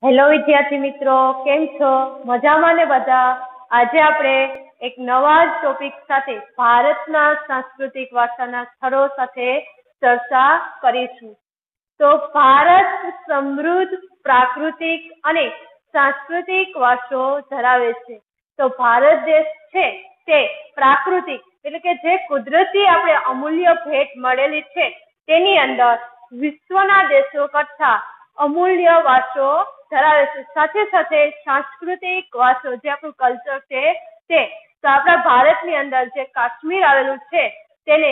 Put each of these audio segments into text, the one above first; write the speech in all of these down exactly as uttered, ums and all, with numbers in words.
Hello વિદ્યાર્થી મિત્રો, કેમ છો? મજામાં ને બધા? આજે આપણે એક નવા જ ટોપિક સાથે ભારતના સાંસ્કૃતિક વારસાના સ્થળો સાથે ચર્ચા કરીશું. તો ભારત સમૃદ્ધ પ્રાકૃતિક અને સાંસ્કૃતિક વારસો ધરાવે છે. તો ભારત દેશ છે તે પ્રાકૃતિક એટલે કે જે કુદરતી આપણે અમૂલ્ય ભેટ મળેલી છે તેની અંદર વિશ્વના દેશો કરતા અમૂલ્ય વારસો ધરાવે છે. સાથે સાથે સાંસ્કૃતિક વારસો જે આપણું કલ્ચર છે તે તો આપણા ભારતની અંદર જે કાશ્મીર આવેલું છે તેને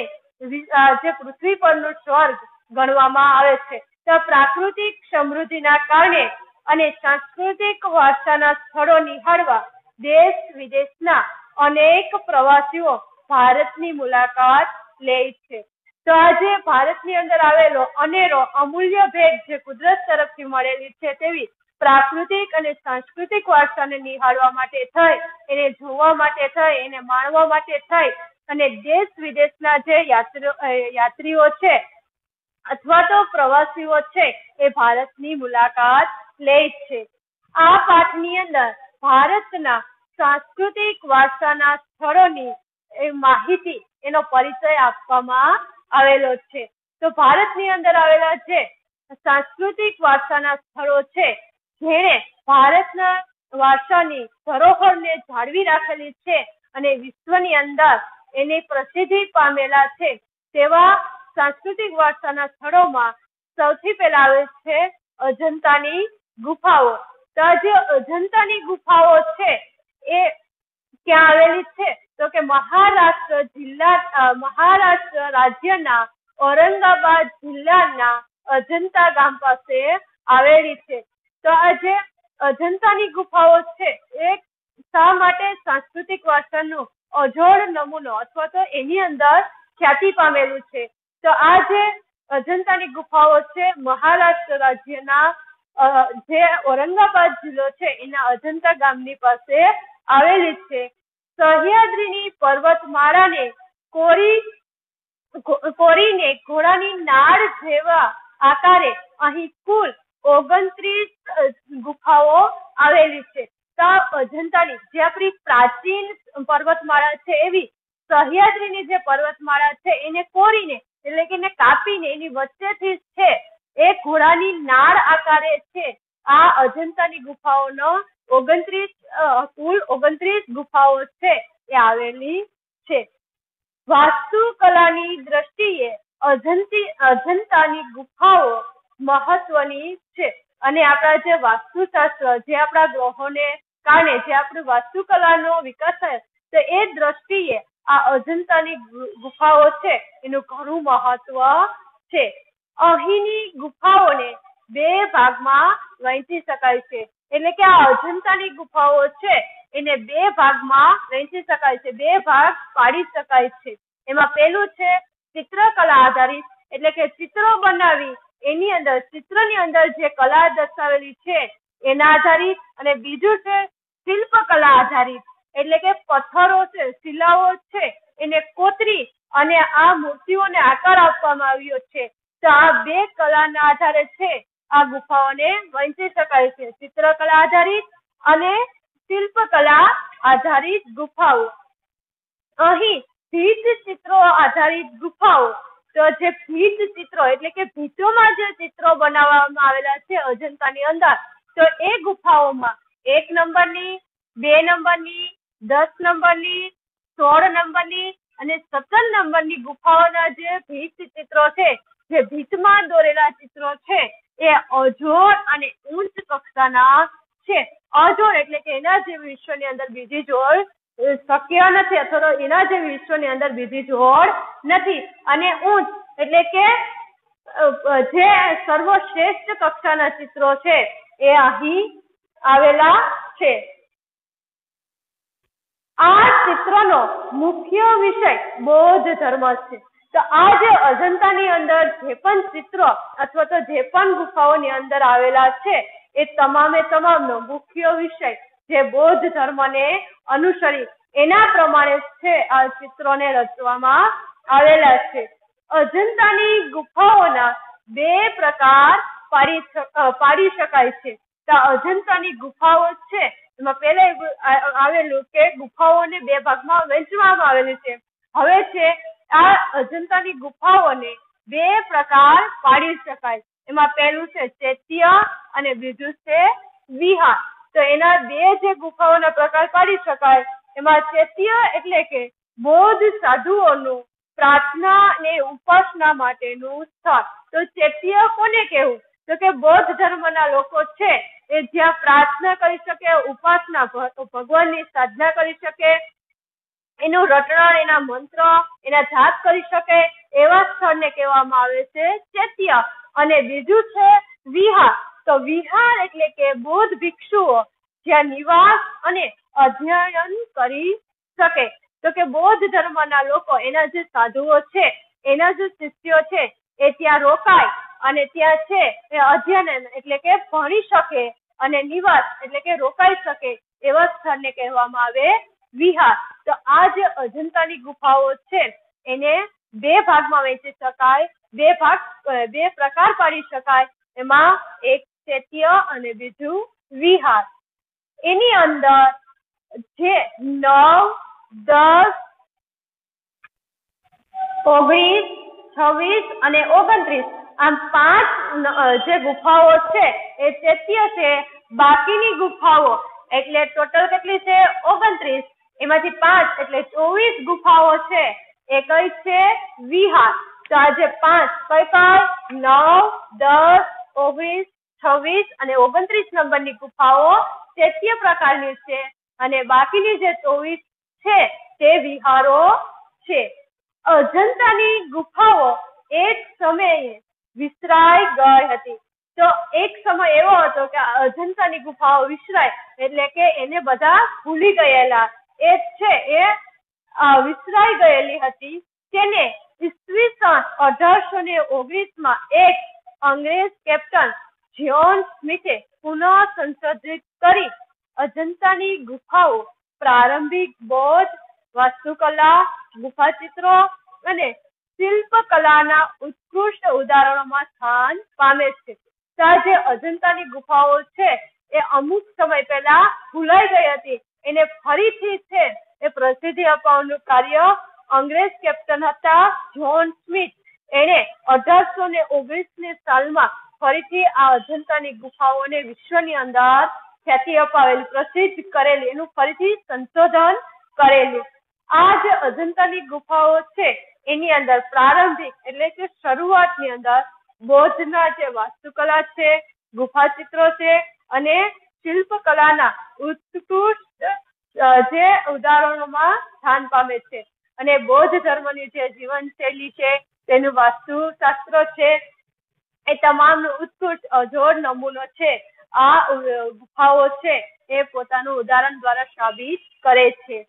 જે પૃથ્વી પરનું સ્વર્ગ ગણવામાં આવે છે. તો પ્રાકૃતિક સમૃદ્ધિના કારણે અને સાંસ્કૃતિક વારસાના સ્થળો નિહાળવા દેશ વિદેશના અનેક પ્રવાસીઓ ભારતની મુલાકાત લે છે. તો આજે ભારતની અંદર આવેલો અનેરો અમૂલ્ય ભેટ જે કુદરત તરફથી મળેલી છે તેવી પ્રાકૃતિક અને સાંસ્કૃતિક વારસાને નિહાળવા માટે થઈ, એને જોવા માટે થઈ, એને માણવા માટે થઈ અને દેશ વિદેશના જે યાત્રીઓ યાત્રીઓ છે અથવા તો પ્રવાસીઓ છે એ ભારતની મુલાકાત લે છે. આ પાઠની અંદર ભારતના સાંસ્કૃતિક વારસાના સ્થળોની એ માહિતી એનો પરિચય આપવામાં આવેલો છે. તો ભારતની અંદર આવેલા જે સાંસ્કૃતિક વારસાના સ્થળો છે જેણે ભારતના વારસાની ધરોહરને જાળવી રાખેલી છે અને વિશ્વની અંદર એની પ્રસિદ્ધિ પામેલા છે તેવા સાંસ્કૃતિક વારસાના સ્થળોમાં સૌથી પહેલા આવે છે અજંતાની ગુફાઓ. તો જે અજંતાની ગુફાઓ છે એ ક્યાં આવેલી છે તો કે મહારાષ્ટ્ર જિલ્લા મહારાષ્ટ્ર રાજ્યના ઔરંગાબાદ જિલ્લાના અજંતા ગામ પાસે આવેલી છે. તો આ જે અજંતાની ગુફાઓ છે એ શા માટે સાંસ્કૃતિક વારસાનો અજોડ નમૂનો અથવા તો એની અંદર ખ્યાતિ પામેલું છે? તો આ જે અજંતાની ગુફાઓ છે મહારાષ્ટ્ર રાજ્યના જે ઔરંગાબાદ જિલ્લો છે એના અજંતા ગામની પાસે આવેલી છે. સહ્યાદ્રીની પર્વતમાળાને કોરી કોરીને ઘોડાની નાળ જેવા આકારે અહીં કુલ ઓગણત્રીસ ગુફાઓ આવેલી છે. તો અજંતાની જે આપણી પ્રાચીન પર્વતમાળા છે એવી સહ્યાદ્રીની જે પર્વતમાળા છે એને કોરીને એટલે કે એને કાપીને એની વચ્ચેથી છે એ ઘોડાની નાળ આકારે છે આ અજંતાની ગુફાઓનો ઓગણત્રીસ કુલ ઓગણત્રીસ ગુફાઓ છે એ આવેલી છે. વાસ્તુકલાની દ્રષ્ટિએ અજંતી અજંતાની ગુફાઓ મહત્વની છે અને આપણા જે વાસ્તુશાસ્ત્ર જે આપણા ગ્રહોને કારણે જે આપણું વાસ્તુકલાનો વિકાસ થયો તો એ દ્રષ્ટિએ આ અજંતાની ગુફાઓ છે એનું ઘણું મહત્વ છે. અહીંની ગુફાઓને બે ભાગમાં વહેંચી શકાય છે એટલે કે આ અજંતાની ગુફાઓ છે એને બે ભાગમાં વહેંચી શકાય છે, બે ભાગ પાડી શકાય છે. એમાં પેલું છે ચિત્રકલા આધારિત એટલે કે ચિત્રો બનાવી એની અંદર ચિત્રની અંદર જે કલા દર્શાવેલી છે એના આધારિત, અને બીજું છે શિલ્પકલા આધારિત એટલે કે પથ્થરો છે, શિલાઓ છે એને કોતરી અને આ મૂર્તિઓને આકાર આપવામાં આવ્યો છે. તો આ બે કલાના આધારે છે આ ગુફાઓને વહેંચી શકાય છે, ચિત્રકલા આધારિત અને શિલ્પકલા આધારિત ગુફાઓ. અહીં ભીંત ચિત્રો આધારિત ગુફાઓ તો જે ભીંત ચિત્રો એટલે કે ભીંતોમાં જે ચિત્રો બનાવવામાં આવેલા છે અજંતાની અંદર તો એ ગુફાઓમાં એક નંબરની, બે નંબરની, દસ નંબરની, સોળ નંબરની અને સત્તર નંબરની ગુફાઓના જે ભીંત ચિત્રો છે, જે ભીંતમાં દોરેલા ચિત્રો છે એ અજોડ અને ઉચ્ચ કક્ષાના છે. અજોડ એટલે કે એના જેવી વિશ્વની અંદર બીજી જોડ શક્ય નથી અથવા તો એના જેવી વિશ્વની અંદર બીજી જોડ નથી, અને ઉચ્ચ એટલે કે જે સર્વશ્રેષ્ઠ કક્ષાના ચિત્રો છે એ અહીં આવેલા છે. આ ચિત્રનો મુખ્ય વિષય બૌદ્ધ ધર્મ છે. તો આ જે અજંતાની અંદર જે પણ ચિત્રો અથવા તો જે પણ ગુફાઓની અંદર આવેલા છે એ તમામે તમામનો મુખ્ય વિષય જે બૌદ્ધ ધર્મને અનુસરી એના પ્રમાણે છે આ ચિત્રોને રચવામાં આવેલા છે. અજંતાની ગુફાઓના બે પ્રકાર પાડી પાડી શકાય છે. તો અજંતાની ગુફાઓ છે એમાં પહેલા આવેલું કે ગુફાઓને બે ભાગમાં વહેંચવામાં આવેલી છે. હવે છે આ અજંતાની ગુફાઓને બે પ્રકાર પાડી શકાય. એમાં પહેલું છે ચૈત્ય અને બીજું છે વિહાર. તો એના બે જે ગુફાઓના પ્રકાર પાડી શકાય એમાં ચૈત્ય એટલે કે બૌદ્ધ સાધુઓનું પ્રાર્થના અને ઉપાસના માટેનું સ્થળ. તો ચૈત્ય કોને કહેવું? તો કે બૌદ્ધ ધર્મના લોકો છે એ જ્યાં પ્રાર્થના કરી શકે, ઉપાસના ભગવાનની સાધના કરી શકે, એનું રટણ, એના મંત્ર, એના જાપ કરી શકે એવા સ્થળને કહેવામાં આવે છે ચૈત્ય. અને બીજું છે વિહાર. તો વિહાર એટલે કે બૌદ્ધ ભિક્ષુઓ જ્યાં નિવાસ અને અધ્યયન કરી શકે. તો કે બૌદ્ધ ધર્મના લોકો, એના જે સાધુઓ છે, એના જે શિષ્યો છે એ ત્યાં રોકાય અને ત્યાં છે એ અધ્યયન એટલે કે ભણી શકે અને નિવાસ એટલે કે રોકાઈ શકે એવા સ્થળને કહેવામાં આવે વિહાર. તો આ જે અજંતાની ગુફાઓ છે એને બે ભાગમાં વહેંચી શકાય, બે ભાગ બે પ્રકાર પાડી શકાય. એમાં એક ચૈત્ય અને બીજું વિહાર. એની અંદર જે નવ, દસ, ઓગણીસ, છવ્વીસ અને ઓગણત્રીસ આમ પાંચ જે ગુફાઓ છે એ ચૈત્ય છે. બાકીની ગુફાઓ એટલે ટોટલ કેટલી છે? ઓગણત્રીસ. એમાંથી પાંચ એટલે ચોવીસ ગુફાઓ છે એ કઈ છે? વિહાર. તો આજે પાંચ કઈ કઈ? નવ, દસ, ઓગણીસ, છવ્વીસ અને ઓગણત્રીસ નંબરની ગુફાઓ ચૈત્ય પ્રકારની છે અને બાકીની જે ચોવીસ છે તે વિહારો છે. અજંતાની ગુફાઓ એક સમયે વિસરાઈ ગઈ હતી. તો એક સમય એવો હતો કે અજંતાની ગુફાઓ વિસરાય એટલે કે એને બધા ભૂલી ગયેલા એ છે એ વિસરાઈ ગયેલી હતી. તેને ઈસવીસન અઢારસો ને ઓગણીસ માં એક અંગ્રેજ કેપ્ટન જ્હોન સ્મિથે પુનઃ સંશોધિત કરી અજંતાની ગુફાઓ પ્રારંભિક બૌદ્ધ વાસ્તુકલા, ગુફા ચિત્રો અને શિલ્પકલાના ઉત્કૃષ્ટ ઉદાહરણોમાં સ્થાન પામે છે. તો આ જે અજંતાની ગુફાઓ છે એ અમુક સમય પહેલા ભૂલાઈ ગઈ હતી, એને ફરીથી છે એ પ્રસિદ્ધિ અપાવવાનું કાર્ય અંગ્રેજ કેપ્ટન હતા જ્હોન સ્મિથ, એને અઢારસો ને ઓગણીસ ની સાલમાં ફરીથી આ અજંતાની ગુફાઓને વિશ્વની અંદર ખ્યાતિ અપાવેલી, પ્રસિદ્ધ કરેલી, એનું ફરીથી સંશોધન કરેલું. આ જે અજંતાની ગુફાઓ છે એની અંદર પ્રારંભિક એટલે કે શરૂઆતની અંદર બૌદ્ધના જે વાસ્તુકલા છે, ગુફા ચિત્રો છે અને શિલ્પકલાના ઉત્કૃષ્ટ જે ઉદાહરણોમાં સ્થાન પામે છે. અને બૌદ્ધ ધર્મની જે જીવનશૈલી છે, તેનું વાસ્તુશાસ્ત્ર છે, એ તમામ ઉત્કૃષ્ટ અજોડ નમૂનો છે આ ગુફાઓ છે એ પોતાનું ઉદાહરણ દ્વારા સાબિત કરે છે.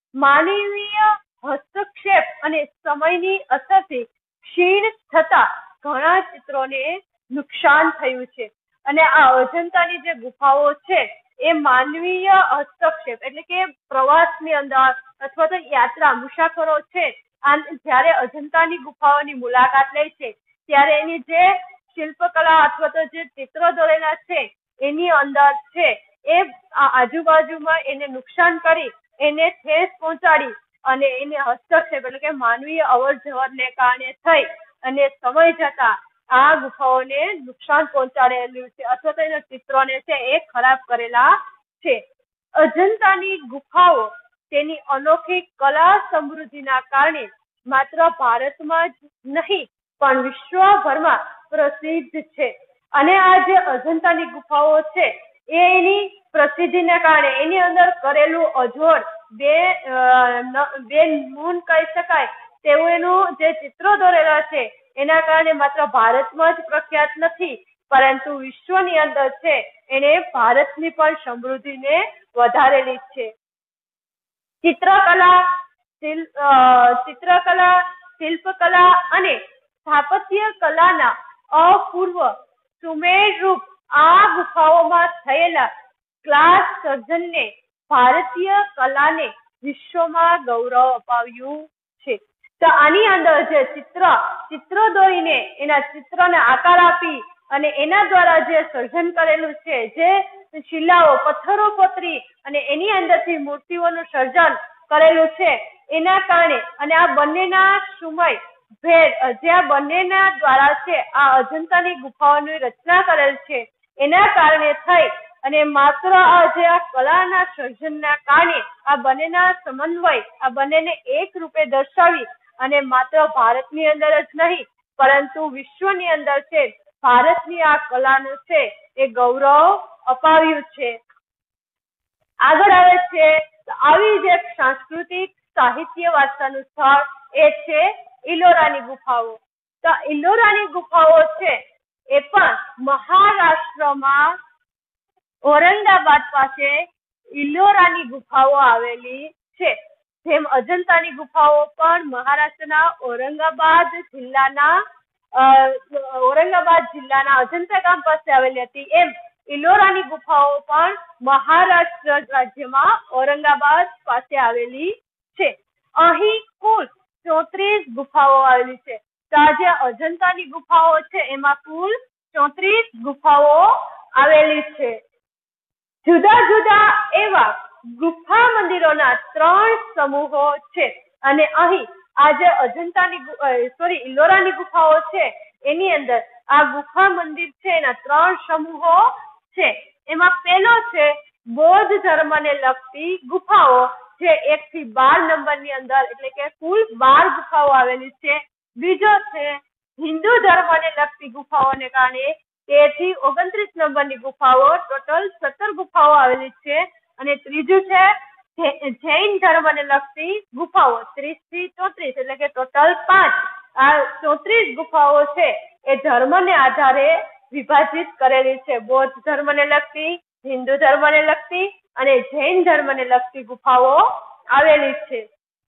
માનવીય હસ્તક્ષેપ અને સમયની અસરથી ક્ષીણ થતા ઘણા ચિત્રોને નુકસાન થયું છે. અને આ અજંતાની જે ગુફાઓ છે એ માનવીય હસ્તક્ષેપ એટલે કે પ્રવાસની અંદર અથવા તો યાત્રા મુસાફરો છે આ જયારે અજંતાની ગુફાઓની મુલાકાત લે છે ત્યારે એની જે શિલ્પકલા અથવા તો જે ચિત્રો દોરેલા છે એની અંદર છે એ આજુબાજુમાં એને નુકસાન કરી, એને ઠેસ પહોંચાડી અને એને હસ્તક્ષેપ એટલે કે માનવીય અવર જવરને કારણે થઈ અને સમય જતા આ ગુફાઓને નુકસાન પહોંચાડેલું છે અથવા તો એના ચિત્રોને છે એ ખરાબ કરેલા છે. અજંતાની ગુફાઓ તેની અનોખી કલા સમૃદ્ધિના કારણે માત્ર ભારતમાં જ નહીં પણ વિશ્વભરમાં પ્રસિદ્ધ છે. અને આ જે અજંતાની ગુફાઓ છે એ એની પ્રસિદ્ધિના કારણે એની અંદર કરેલું અજોડ બે બે મૂન કહી શકાય તેવું એનું જે ચિત્રો દોરેલા છે એના કારણે માત્ર ભારતમાં જ પ્રખ્યાત નથી પરંતુ વિશ્વની અંદર છે એને ભારતની પણ સમૃદ્ધિને વધારેલી છે. ચિત્રકલા, ચિત્રકલા, શિલ્પકલા અને સ્થાપત્ય કલાના અપૂર્વ સુમેળરૂપ આ ગુફાઓમાં થયેલા ક્લાસ સર્જનને ભારતીય કલાને વિશ્વમાં ગૌરવ અપાવ્યું છે. તો આની અંદર જે ચિત્ર ચિત્રો દોરીને એના ચિત્રને આકાર આપી અને એના દ્વારા જે સર્જન કરેલું છે, જે શિલાઓ પથ્થરો કોતરી અને એની અંદરથી મૂર્તિઓનું સર્જન કરેલું છે, એના કારણે અને આ બંનેના સુમય ભેદ જે આ બંનેના દ્વારા છે આ અજંતાની ગુફાઓની રચના કરેલ છે, એના કારણે થઈ અને માત્ર આ જે આ કલાના સર્જનના કારણે આ બંનેના સમન્વય આ બંનેને એક રૂપે દર્શાવી અને માત્ર ભારતની અંદર જ નહીં પરંતુ વિશ્વની અંદર છે ભારતની આ કલાનું છે એ ગૌરવ અપાવ્યું છે. આગળ આવે છે આવી જ એક સાંસ્કૃતિક સાહિત્ય વારસાનું સ્થળ એ છે ઇલોરાની ગુફાઓ. તો ઇલોરાની ગુફાઓ છે એ પણ મહારાષ્ટ્રમાં ઔરંગાબાદ પાસે ઇલોરાની ગુફાઓ આવેલી છે. જેમ અજંતાની ગુફાઓ પણ મહારાષ્ટ્રના ઔરંગાબાદ જિલ્લાના ઔરંગાબાદ જિલ્લાના અજંતા ગામ પાસે આવેલી હતી, એમ ઇલોરાની ગુફાઓ પણ મહારાષ્ટ્ર રાજ્યમાં ઔરંગાબાદ પાસે આવેલી છે. અહીં કુલ ચોત્રીસ ગુફાઓ આવેલી છે. તો આ જે અજંતાની ગુફાઓ છે એમાં કુલ ચોત્રીસ ગુફાઓ આવેલી છે. જુદા જુદા એવા ગુફા મંદિરોના ત્રણ સમૂહો છે અને અહીં આ જે અજંતાની સોરી ઇલોરાની ગુફાઓ છે એની અંદર આ ગુફા મંદિર છે એના ત્રણ સમૂહો છે. એમાં પહેલો છે બૌદ્ધ ધર્મને લગતી ગુફાઓ, જે એક થી બાર નંબરની અંદર એટલે કે કુલ બાર ગુફાઓ આવેલી છે. બીજો છે હિન્દુ ધર્મને લગતી ગુફાઓને કારણે તેર થી ઓગણત્રીસ નંબરની ગુફાઓ, ટોટલ સત્તર ગુફાઓ આવેલી છે. અને ત્રીજું છે જૈન ધર્મને લગતી ગુફાઓ, ત્રીસ થી ચોત્રીસ એટલે કે ટોટલ પાંચ. આ ચોત્રીસ ગુફાઓ છે એ ધર્મને આધારે વિભાજિત કરેલી છે. બૌદ્ધ ધર્મને લગતી, હિન્દુ ધર્મને લગતી અને જૈન ધર્મને લગતી ગુફાઓ આવેલી છે.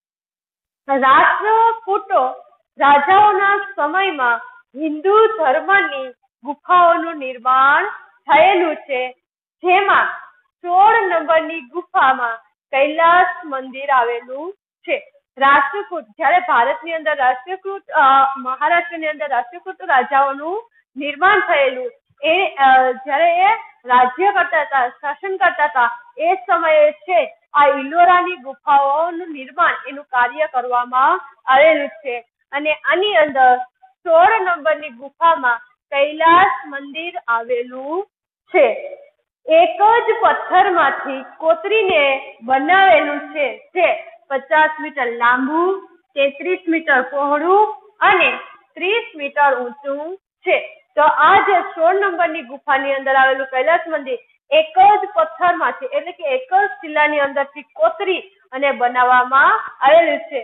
રાષ્ટ્રકૂટો રાજાઓના સમયમાં હિન્દુ ધર્મની ગુફાઓનું નિર્માણ થયેલું છે, જેમાં સોળ નંબરની ગુફામાં કૈલાસ મંદિર આવેલું છે. રાષ્ટ્રકૂટ જયારે ભારતની અંદર રાષ્ટ્રકૂટ મહારાષ્ટ્રની અંદર રાષ્ટ્રકૂટ રાજાઓનું નિર્માણ થયેલું, એ જયારે એ રાજ્ય કરતા હતા, શાસન કરતા હતા, એ સમયે છે આ ઇલોરાની ગુફાઓનું નિર્માણ એનું કાર્ય કરવામાં આવેલું છે. અને આની અંદર સોળ નંબરની ગુફામાં કૈલાસ મંદિર આવેલું છે. એક જ પથ્થરમાંથી કોતરીને બનાવેલું છે, જે પચાસ મીટર લાંબુ, તેત્રીસ મીટર પહોળું અને ત્રીસ મીટર ઊંચું છે. તો આ જે સોળ નંબરની ગુફાની અંદર આવેલું કૈલાસ મંદિર એક જ પથ્થરમાંથી એટલે કે એક જ શિલાની અંદરથી કોતરી અને બનાવવામાં આવેલું છે,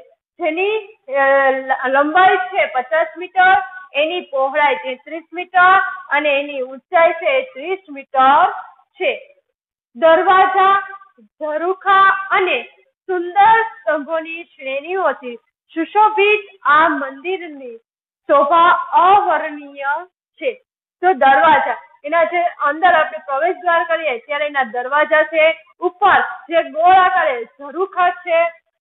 જેની લંબાઈ છે પચાસ મીટર, એની પહોળાઈ તેત્રીસ મીટર અને એની ઊંચાઈ છે ત્રીસ મીટર છે. દરવાજા, ઝરૂખા અને સુંદર સ્તંભોની શ્રેણીઓથી સુશોભિત આ મંદિરની શોભા અવર્ણનીય છે. તો દરવાજા, એના જે અંદર આપણે પ્રવેશ દ્વાર કરીએ ત્યારે એના દરવાજા છે, ઉપર જે ગોળ આકારે ઝરૂખા છે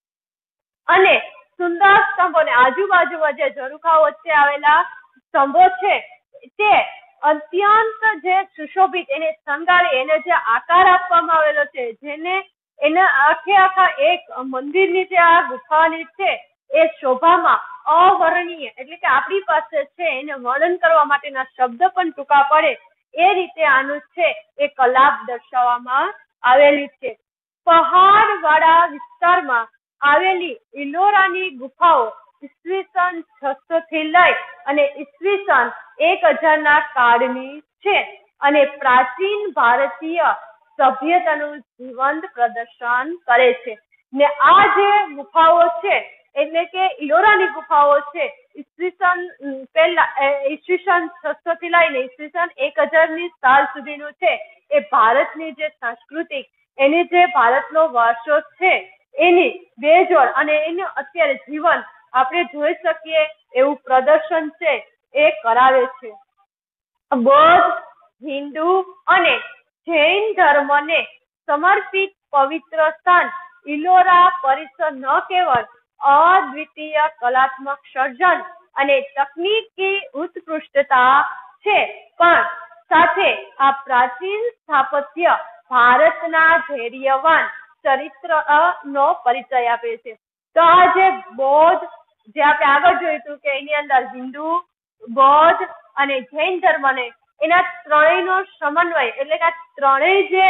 અને સુંદર સ્તંભો ને આજુબાજુમાં જે ઝરૂખા વચ્ચે આવેલા સ્તંભો છે તે અત્યંત જે સુશોભિત એને શણગારી એને જે આકાર આપવામાં આવેલો છે, જેને એના આખે આખા એક મંદિરની જે આ ગુફાની છે એ શોભામાં અવર્ણનીય એટલે કે આપણી પાસે છે એને વર્ણન કરવા માટેના શબ્દ પણ ટૂંકા પડે એ રીતે આનું છે એ કલા દર્શાવવામાં આવેલી છે. પહાડ વાળા વિસ્તારમાં આવેલી ઇલોરાની ગુફાઓ ઈસવીસન છસો થી લઈ અને ઈસવીસન એક હજાર ના કાળની છે અને પ્રાચીન ભારતીય સભ્યતાનું જીવંત પ્રદર્શન કરે છે. ને આ જે ગુફાઓ છે એટલે કે ઇલોરાની ગુફાઓ છે ઈસવીસન પહેલા ઈસવીસન છસો થી લઈને ઈસવીસન એક હજાર ની સાલ સુધીનું છે. એ ભારતની જે સાંસ્કૃતિક એની જે ભારતનો વારસો છે એની બેજોડ અને એનું અત્યારે જીવન આપણે જોઈ શકીએ એવું પ્રદર્શન છે એ કરાવે છે. બૌદ્ધ, હિન્દુ અને જૈન ધર્મને સમર્પિત પવિત્ર સ્થાન ઇલોરા પરિસર ન કેવળ અદ્વિતીય કલાત્મક સર્જન અને તકનીકી ઉત્કૃષ્ટતા છે, પણ સાથે આ પ્રાચીન સ્થાપત્ય ભારતના ધૈર્યવાન ચરિત્ર નો પરિચય આપે છે. તો આ જે બૌદ્ધ, જે આપણે આગળ જોયું હતું કે એની અંદર હિન્દુ, બૌદ્ધ અને જૈન ધર્મ ને એના ત્રણેયનો સમન્વય, એટલે કે આ ત્રણેય જે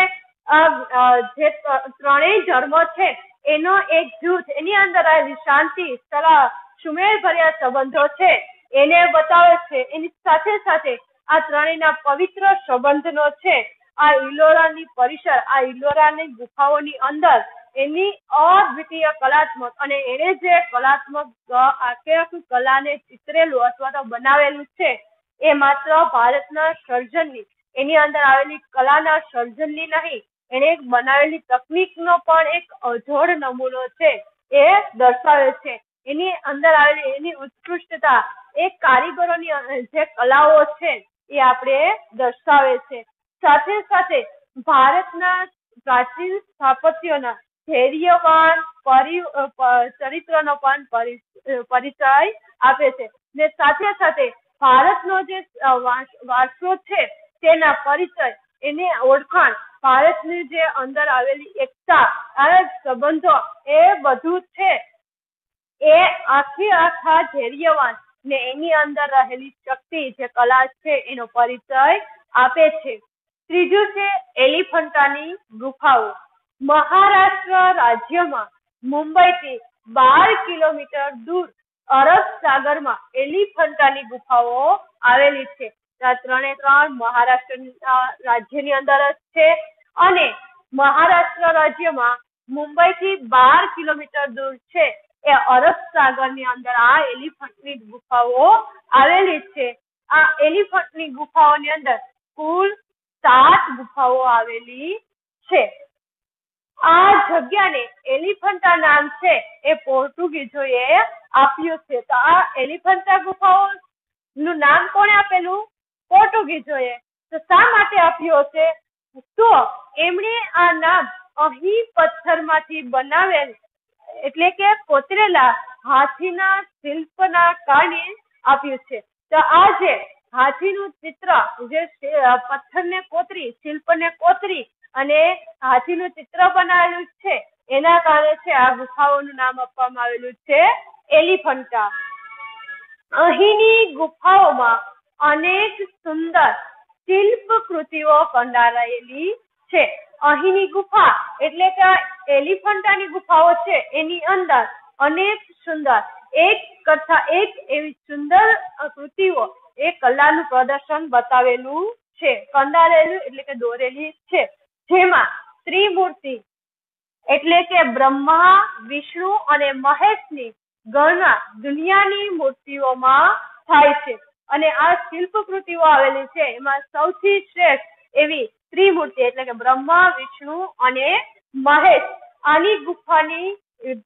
જે ત્રણેય ધર્મો છે એનો એક જૂથ, એની અંદર આવેલી શાંતિ, સલાહ, સુમેળ ભર્યા સંબંધો છે એને બતાવે છે. એની સાથે સાથે આ ત્રણેયના પવિત્ર સંબંધનો છે આ ઇલોરાની પરિસર, આ ઇલોરાની ગુફાઓની અંદર એની અદ્વિતીય કલાત્મક, અને એને જે કલાત્મક આખે આખી કલાને ચિતરેલું અથવા તો બનાવેલું છે એ માત્ર ભારતના સર્જનની, એની અંદર આવેલી કલાના સર્જનની નહીં, એને એક બનાવેલી તકનીકનો પણ એક અજોડ નમૂનો છે એ દર્શાવે છે. એની અંદર આવેલી એની ઉત્કૃષ્ટતા, એ કારીગરોની જે કલાઓ છે એ આપણે દર્શાવે છે. સાથે સાથે ભારતના પ્રાચીન સ્થાપત્યોના ધૈર્યવાન ચરિત્રનો પણ પરિચય આપે છે. ને સાથે સાથે ભારતનો જે વારસો છે તેના પરિચય, એને ઓળખાણ, ભારતની જે અંદર આવેલી એકતા, આ સંબંધો, એ બધું છે એ આખી આખા ધૈર્યવાન ને એની અંદર રહેલી શક્તિ, જે કલા છે એનો પરિચય આપે છે. ત્રીજું છે એલિફન્ટાની ગુફાઓ. મહારાષ્ટ્ર રાજ્યમાં મુંબઈથી બાર કિલોમીટર દૂર અરબ સાગરમાં એલિફન્ટાની ગુફાઓ આવેલી છે. આ ત્રણે ત્રણ મહારાષ્ટ્ર રાજ્યની અંદર જ છે, અને મહારાષ્ટ્ર રાજ્યમાં મુંબઈથી બાર કિલોમીટર દૂર છે એ અરબ સાગરની અંદર આ એલિફન્ટની ગુફાઓ આવેલી છે. આ એલિફન્ટની ગુફાઓની અંદર કુલ સાત ગુફાઓ આવેલી છે. આ જગ્યાને એલિફન્ટા નામ છે એ પોર્ટુગીઝોએ આપ્યું છે. તો આ એલિફન્ટા ગુફાઓ નું નામ કોણે આપેલું? પોર્ટુગીઝોએ. તો શા માટે આપ્યું હશે? તો એમણે આ નામ અહીં પથ્થરમાંથી બનાવેલ, એટલે કે કોતરેલા હાથીના શિલ્પના કારણે આપ્યું છે. તો આ જે હાથીનું ચિત્ર, જે પથ્થરને કોતરી, શિલ્પને કોતરી અને હાથીનું ચિત્ર બનાવેલું છે, એના કારણે છે આ ગુફાઓનું નામ આપવામાં આવેલું છે એલિફન્ટા. અહીંની ગુફાઓમાં અનેક સુંદર શિલ્પ કૃતિઓ કંડારાયેલી છે. અહીંની ગુફા એટલે કે એલિફન્ટાની ગુફાઓ છે એની અંદર અનેક સુંદર, એક કરતા એક એવી સુંદર કૃતિઓ, એ કલાનું પ્રદર્શન બતાવેલું છે, કંડારેલું એટલે કે દોરેલી છે. જેમાં ત્રિમૂર્તિ એટલે કે બ્રહ્મા, વિષ્ણુ અને મહેશની ગણના દુનિયાની મૂર્તિઓમાં થાય છે. અને આ શિલ્પ કૃતિઓ આવેલી છે એમાં સૌથી શ્રેષ્ઠ એવી ત્રિમૂર્તિ એટલે કે બ્રહ્મા, વિષ્ણુ અને મહેશ. આની ગુફાની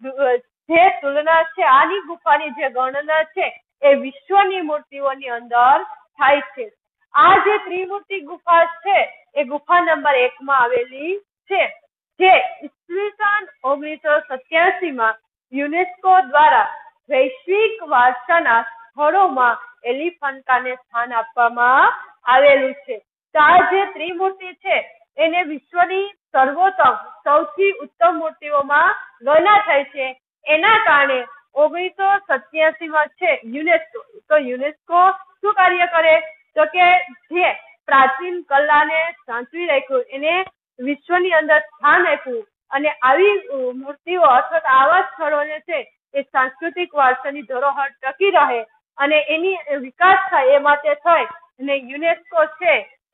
જે તુલના છે, આની ગુફાની જે ગણના છે એ વિશ્વની મૂર્તિઓની અંદર થાય છે. આ જે ત્રિમૂર્તિ ગુફા છે એ ગુફા નંબર એક માં આવેલી છે, જે ઈસવીસન ઓગણીસો સત્યાસી માં યુનેસ્કો દ્વારા વૈશ્વિક વારસાના સ્થળોમાં એલિફન્ટાને સ્થાન આપવામાં આવેલું છે. તો આ જે ત્રિમૂર્તિ છે એને વિશ્વની સર્વોત્તમ, સૌથી ઉત્તમ મૂર્તિઓમાં ગણના થાય છે. એના કારણે ઓગણીસો સત્યાસી માં છે યુનેસ્કો. તો યુનેસ્કો શું કાર્ય કરે? તો કે જે પ્રાચીન કલાને સાચવી રાખ્યું, એને વિશ્વની અંદર સ્થાન આપ્યું, અને આવી મૂર્તિઓ અથવા આવા સ્થળોને છે એ સાંસ્કૃતિક વારસાની ધરોહર ટકી રહે અને એની વિકાસ થાય એ માટે થઈ અને યુનેસ્કો છે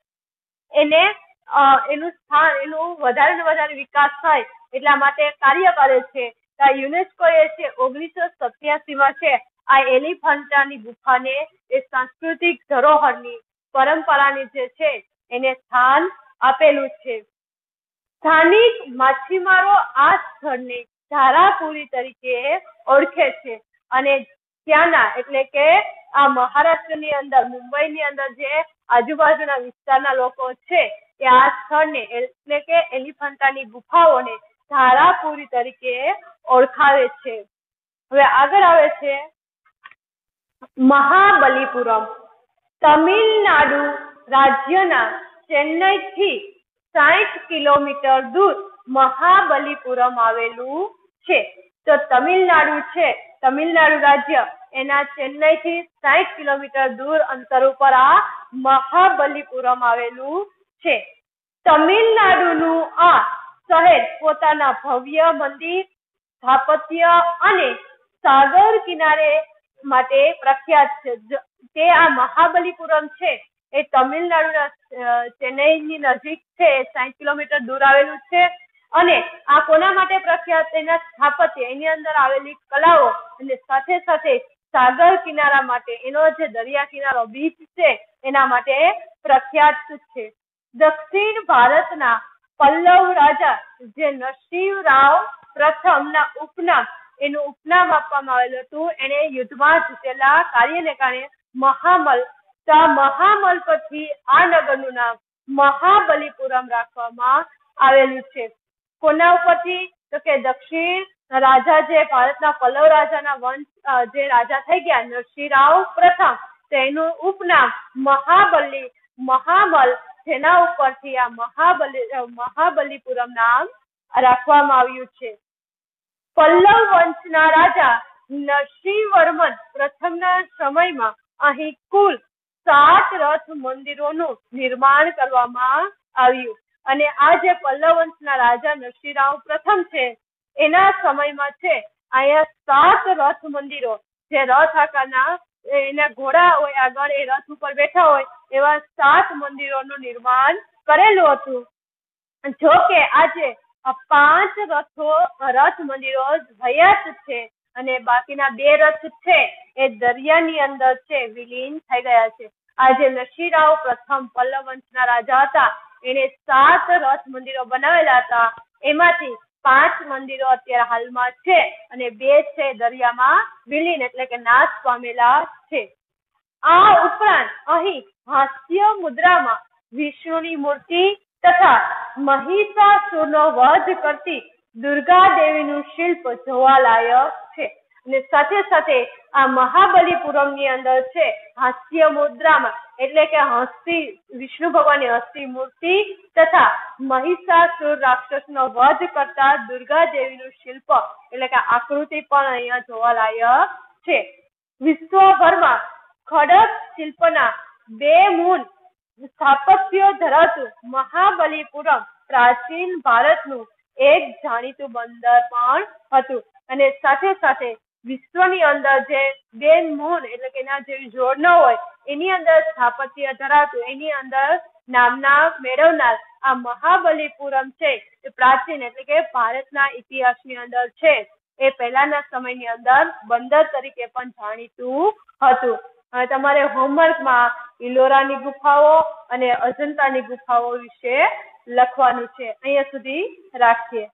એને એનું સ્થાન, એનું વધારે ને વધારે વિકાસ થાય એટલા માટે કાર્ય કરે છે. યુનેસ્કો એ છે ઓગણીસો સત્યાસી માં છે આ એલિફન્ટાની ગુફાને એ સાંસ્કૃતિક ધરોહરની, પરંપરાની જે છે એને સ્થાન આપેલું છે. સ્થાનિક માછીમારો આ સ્થળને ધારાપુરી તરીકે ઓળખે છે, અને ત્યાંના એટલે કે આ મહારાષ્ટ્રની અંદર, મુંબઈની અંદર જે આજુબાજુના વિસ્તારના લોકો છે એ આ સ્થળને એટલે કે એલિફન્ટાની ગુફાઓને ધારાપુરી તરીકે ઓળખાવે છે. હવે આગળ આવે છે મહાબલીપુરમ. તમિલનાડુ રાજ્યના ચેન્નઈથી સાઠ કિલોમીટર દૂર મહાબલીપુરમ આવેલું છે. તો તમિલનાડુ છે, તમિલનાડુ રાજ્ય એના ચેન્નઈથી સાઠ કિલોમીટર દૂર અંતર ઉપર આ મહાબલીપુરમ આવેલું છે. તમિલનાડુનું આ શહેર પોતાના ભવ્ય મંદિર, સ્થાપત્ય અને સાગર કિનારે માટે પ્રખ્યાત છે. તે આ મહાબલીપુરમ છે એ તમિલનાડુના ચેન્નઈની નજીક છે, સાઠ કિલોમીટર દૂર આવેલું છે. અને આ કોના માટે પ્રખ્યાત? એના સ્થાપત્ય, એની અંદર આવેલી કલાઓ અને સાથે સાથે સાગર કિનારા માટે, એનો જે દરિયા કિનારો બીચ છે એના માટે પ્રખ્યાત છે. દક્ષિણ ભારતના પલ્લવ રાજા જે નરસિંહરાવ પ્રથમ ના ઉપનામ, એનું ઉપનામ આપવામાં આવેલું હતું. એને યુદ્ધમાં જીતેલા કાર્યને કારણે મહામલ, તો મહામલ પરથી આ નગરનું નામ મહાબલીપુરમ રાખવામાં આવેલું છે. કોના ઉપરથી? તો કે દક્ષિણ રાજા જે ભારતના પલ્લવ રાજાના વંશ જે રાજા થઈ ગયા નરસિંહરાવ પ્રથમ, તેનું ઉપનામ મહાબલી મહામલ, જેના ઉપરથી આ મહાબલી મહાબલીપુરમ નામ રાખવામાં આવ્યું છે. પલ્લવ વંશના રાજા નરસિંહવર્મન પ્રથમના સમયમાં અહીં કુલ સાત રથ મંદિરોનું નિર્માણ કરવામાં આવ્યું. અને આ જે પલ્લવ વંશના રાજા નરસિંહરાવ પ્રથમ છે એના સમયમાં છે અહીંયા સાત રથ મંદિરો, જે રથ આકારના એના ઘોડા હોય આગળ, એ રથ ઉપર બેઠા હોય એવા સાત મંદિરોનું નિર્માણ કરેલું હતું. જો કે આજે આ પાંચ રથો રથ મંદિરો હયાત છે અને બાકીના બે રથ છે એ દરિયાની અંદર છે, વિલીન થઈ ગયા છે. આજે નરસિંહરાવ પ્રથમ પલ્લવ વંશના રાજા હતા, એને સાત રથ મંદિરો બનાવેલા હતા. એમાંથી પાંચ મંદિરો અત્યારે હાલમાં છે અને બે છે દરિયામાં વિલીન, એટલે કે નાશ પામેલા છે. આ ઉપરાંત અહીં હાસ્ય મુદ્રામાં વિષ્ણુની મૂર્તિ તથા મહિષાસુરનો વધ કરતી દુર્ગા દેવીનું શિલ્પ જોવાલાયક છે. અને સાથે સાથે આ મહાબલીપુરમની અંદર છે હાસ્ય મુદ્રામાં, એટલે કે હસ્તી, વિષ્ણુ ભગવાનની હસ્તી મૂર્તિ તથા મહિષાસુર રાક્ષસનો વધ કરતા દુર્ગા દેવીનું શિલ્પ, એટલે કે આકૃતિ પણ અહીંયા જોવાલાયક છે. વિશ્વભરમાં ખડક શિલ્પના બે મૂળ સ્થાપત્યો ધરાવતું મહાબલીપુરમ પ્રાચીન ભારતનું એક જાણીતું બંદર પણ હતું. અને સાથે સાથે વિશ્વની અંદર જે બે મૂળ, એટલે કે એના જેવી જોડ ન હોય એની અંદર સ્થાપત્ય ધરાવતું, એની અંદર નામના મેળવનાર આ મહાબલીપુરમ છે એ પ્રાચીન, એટલે કે ભારતના ઇતિહાસની અંદર છે એ પહેલાના સમયની અંદર બંદર તરીકે પણ જાણીતું હતું. હવે તમારે હોમવર્કમાં ઇલોરાની ગુફાઓ અને અજંતાની ગુફાઓ વિશે લખવાનું છે. અહીંયા સુધી રાખીએ.